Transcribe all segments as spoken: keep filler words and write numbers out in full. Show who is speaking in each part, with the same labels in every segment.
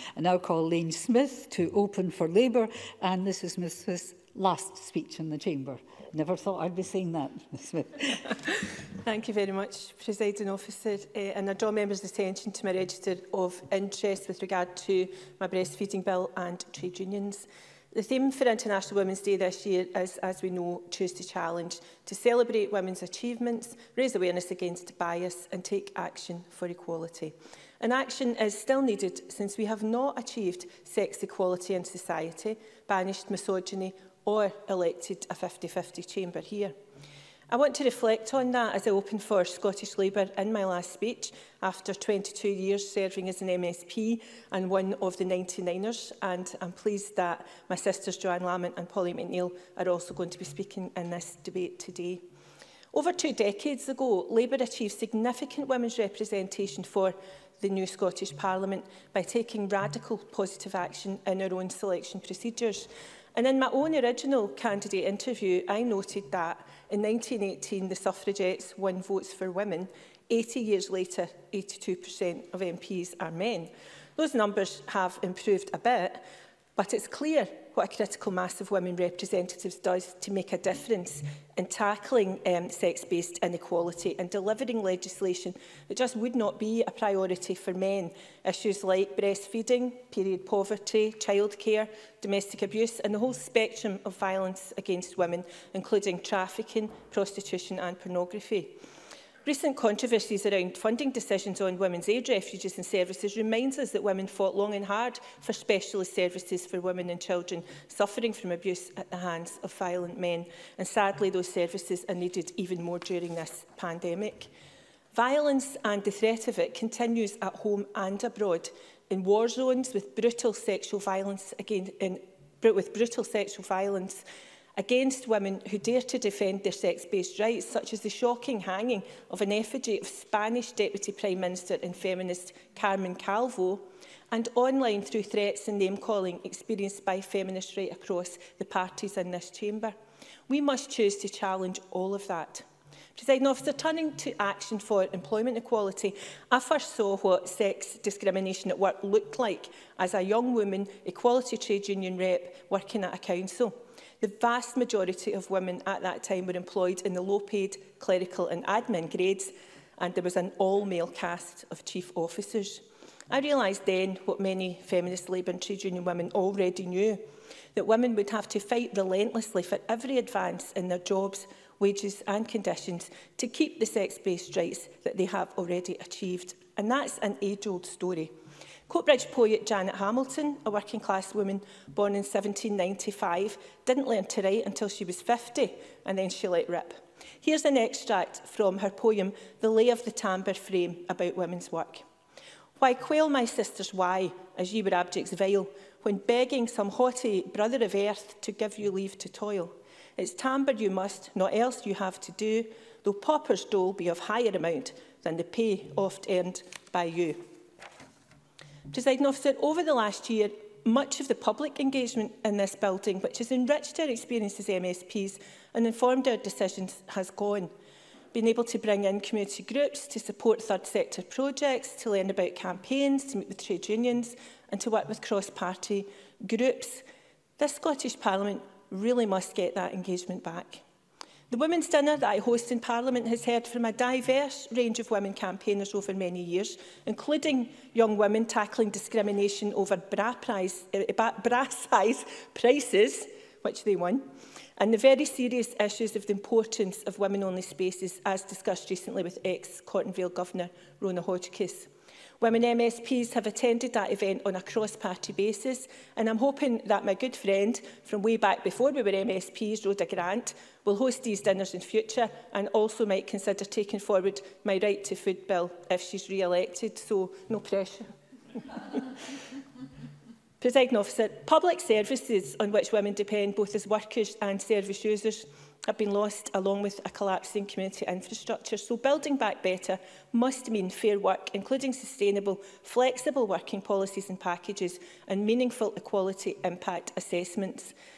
Speaker 1: I now call Lane Smith to open for Labour, and this is Miz Smith's last speech in the Chamber. Never thought I'd be saying that, Miz Smith.
Speaker 2: Thank you very much, Presiding Officer. Uh, and I draw members' attention to my register of interest with regard to my breastfeeding bill and trade unions. The theme for International Women's Day this year is, as we know, Choose to Challenge, to celebrate women's achievements, raise awareness against bias and take action for equality. And action is still needed since we have not achieved sex equality in society, banished misogyny or elected a fifty fifty chamber here. I want to reflect on that as I open for Scottish Labour in my last speech after twenty-two years serving as an M S P and one of the ninety-niners, and I'm pleased that my sisters Joanne Lamont and Polly McNeill are also going to be speaking in this debate today. Over two decades ago, Labour achieved significant women's representation for the new Scottish Parliament by taking radical positive action in our own selection procedures. And in my own original candidate interview, I noted that in nineteen eighteen, the suffragettes won votes for women. eighty years later, eighty-two percent of M Ps are men. Those numbers have improved a bit, but it's clear what a critical mass of women representatives does to make a difference in tackling um, sex-based inequality and delivering legislation that just would not be a priority for men. Issues like breastfeeding, period poverty, childcare, domestic abuse and the whole spectrum of violence against women, including trafficking, prostitution and pornography. Recent controversies around funding decisions on women's aid refuges and services reminds us that women fought long and hard for specialist services for women and children suffering from abuse at the hands of violent men. And sadly, those services are needed even more during this pandemic. Violence and the threat of it continues at home and abroad, in war zones with brutal sexual violence against, in, with brutal sexual violence against women who dare to defend their sex-based rights, such as the shocking hanging of an effigy of Spanish Deputy Prime Minister and feminist Carmen Calvo, and online through threats and name-calling experienced by feminists right across the parties in this chamber. We must choose to challenge all of that. Presiding Officer, turning to action for employment equality, I first saw what sex discrimination at work looked like as a young woman, equality trade union rep working at a council. The vast majority of women at that time were employed in the low-paid clerical and admin grades, and there was an all-male cast of chief officers. I realised then what many feminist Labour and trade union women already knew, that women would have to fight relentlessly for every advance in their jobs, wages and conditions to keep the sex-based rights that they have already achieved. And that's an age-old story. Coatbridge poet Janet Hamilton, a working-class woman born in seventeen ninety-five, didn't learn to write until she was fifty, and then she let rip. Here's an extract from her poem, The Lay of the Tambour Frame, about women's work. Why quail my sisters why, as ye were abjects vile, when begging some haughty brother of earth to give you leave to toil? It's tambour you must, not else you have to do, though pauper's dole be of higher amount than the pay oft earned by you. Presiding Officer, over the last year, much of the public engagement in this building, which has enriched our experience as M S Ps and informed our decisions, has gone. Being able to bring in community groups to support third sector projects, to learn about campaigns, to meet with trade unions and to work with cross-party groups. This Scottish Parliament really must get that engagement back. The Women's Dinner that I host in Parliament has heard from a diverse range of women campaigners over many years, including young women tackling discrimination over bra, price, uh, bra size prices, which they won, and the very serious issues of the importance of women-only spaces, as discussed recently with ex-Cotton Vale Governor Rona Hodgkiss. Women M S Ps have attended that event on a cross-party basis, and I'm hoping that my good friend from way back before we were M S Ps, Rhoda Grant, will host these dinners in future and also might consider taking forward my right to food bill if she's re-elected, so no pressure. Presiding Officer, public services on which women depend both as workers and service users have been lost along with a collapsing community infrastructure. So building back better must mean fair work, including sustainable, flexible working policies and packages and meaningful equality impact assessments.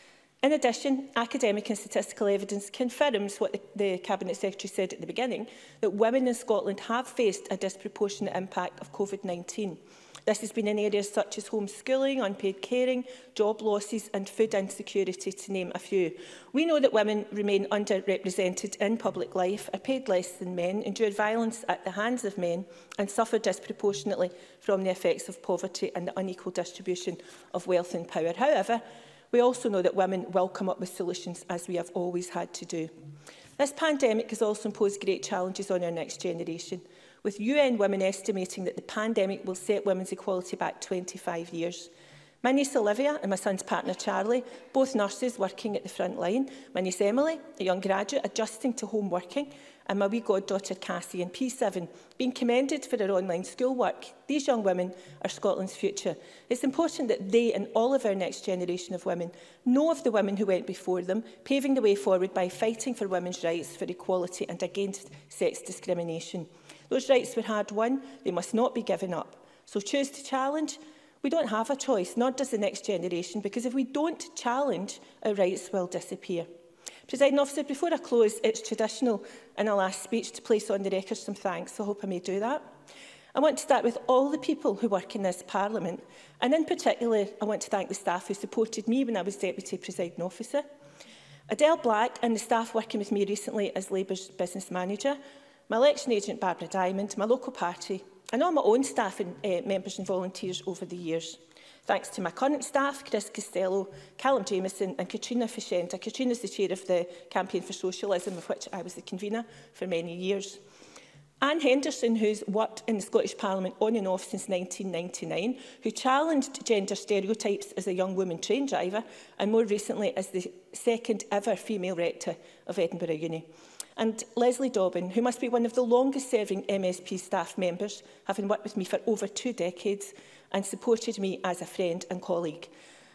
Speaker 2: In addition, academic and statistical evidence confirms what the, the Cabinet Secretary said at the beginning, that women in Scotland have faced a disproportionate impact of COVID nineteen. This has been in areas such as homeschooling, unpaid caring, job losses and food insecurity, to name a few. We know that women remain underrepresented in public life, are paid less than men, endure violence at the hands of men and suffer disproportionately from the effects of poverty and the unequal distribution of wealth and power. However, we also know that women will come up with solutions, as we have always had to do. This pandemic has also imposed great challenges on our next generation, with U N Women estimating that the pandemic will set women's equality back twenty-five years. My niece Olivia and my son's partner Charlie, both nurses working at the front line, my niece Emily, a young graduate adjusting to home working, and my wee goddaughter Cassie in P seven, being commended for their online schoolwork. These young women are Scotland's future. It's important that they and all of our next generation of women know of the women who went before them, paving the way forward by fighting for women's rights, for equality and against sex discrimination. Those rights were hard won, they must not be given up. So choose to challenge. We don't have a choice, nor does the next generation, because if we don't challenge, our rights will disappear. Presiding Officer, before I close, it's traditional in a last speech to place on the record some thanks, so I hope I may do that. I want to start with all the people who work in this Parliament, and in particular, I want to thank the staff who supported me when I was Deputy Presiding Officer. Adele Black and the staff working with me recently as Labour's business manager, my election agent Barbara Diamond, my local party, and all my own staff and uh, members and volunteers over the years. Thanks to my current staff, Chris Costello, Callum Jamieson and Katrina Fischenta. Katrina is the chair of the Campaign for Socialism, of which I was the convener for many years. Anne Henderson, who's worked in the Scottish Parliament on and off since nineteen ninety-nine, who challenged gender stereotypes as a young woman train driver, and more recently as the second ever female rector of Edinburgh Uni. And Leslie Dobbin, who must be one of the longest-serving M S P staff members, having worked with me for over two decades and supported me as a friend and colleague.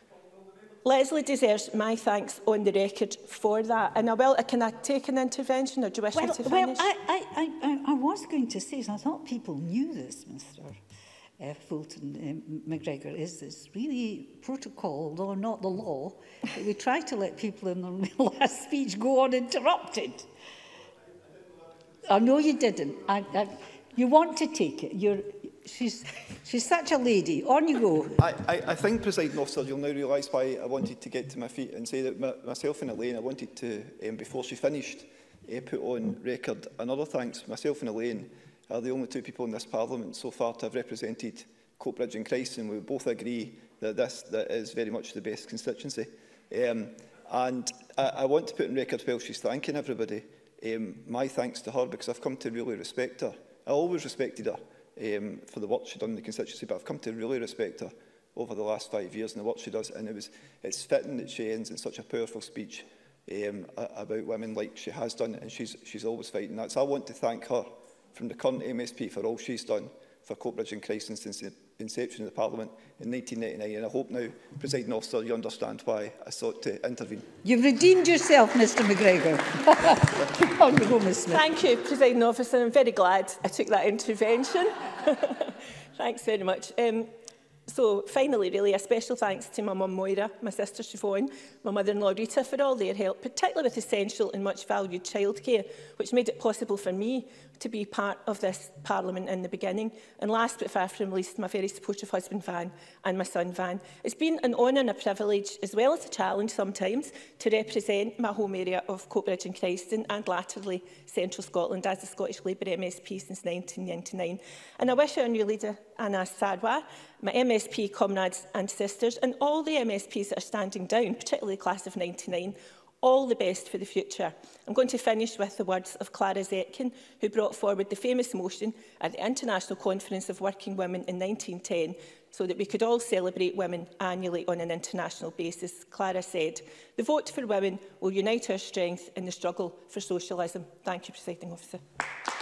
Speaker 2: Leslie deserves my thanks on the record for that. And I will, can I take an intervention, or do you wish
Speaker 1: well,
Speaker 2: me to
Speaker 1: well,
Speaker 2: finish?
Speaker 1: I, I, I, I was going to say, I thought people knew this, Mr Uh, Fulton uh, McGregor, is this really protocol, though not the law, that we try to let people in the last speech go uninterrupted. I know you didn't. I, I, you want to take it. You're, she's, she's such a lady. On you go.
Speaker 3: I, I, I think, Presiding Officer, you'll now realise why I wanted to get to my feet and say that my, myself and Elaine, I wanted to, um, before she finished, uh, put on record another thanks. Myself and Elaine are the only two people in this Parliament so far to have represented Coatbridge and Christ, and we both agree that this that is very much the best constituency. Um, and I, I want to put on record, while she's thanking everybody, Um, my thanks to her, because I've come to really respect her. I always respected her um, for the work she'd done in the constituency, but I've come to really respect her over the last five years and the work she does. And it was, it's fitting that she ends in such a powerful speech um, about women like she has done, and she's, she's always fighting that. So I want to thank her from the current M S P for all she's done for Coatbridge and Christ since the inception of the Parliament in nineteen ninety-nine. And I hope now, Presiding Officer, you understand why I sought to intervene.
Speaker 1: You've redeemed yourself, Mr McGregor. On you go, Miz Smith.
Speaker 2: Thank you, Presiding Officer. I'm very glad I took that intervention. Thanks very much. Um, So finally, really, a special thanks to my mum Moira, my sister Siobhan, my mother-in-law Rita for all their help, particularly with essential and much valued childcare, which made it possible for me to be part of this Parliament in the beginning. And last but far from least, my very supportive husband Van and my son Van. It's been an honour and a privilege, as well as a challenge sometimes, to represent my home area of Coatbridge and Christen and latterly Central Scotland as the Scottish Labour M S P since nineteen ninety-nine. And I wish our new leader, Anas Sarwar, my M S P comrades and sisters, and all the M S Ps that are standing down, particularly the class of ninety-nine, all the best for the future. I'm going to finish with the words of Clara Zetkin, who brought forward the famous motion at the International Conference of Working Women in nineteen ten, so that we could all celebrate women annually on an international basis. Clara said, "The vote for women will unite our strength in the struggle for socialism." Thank you, Presiding Officer.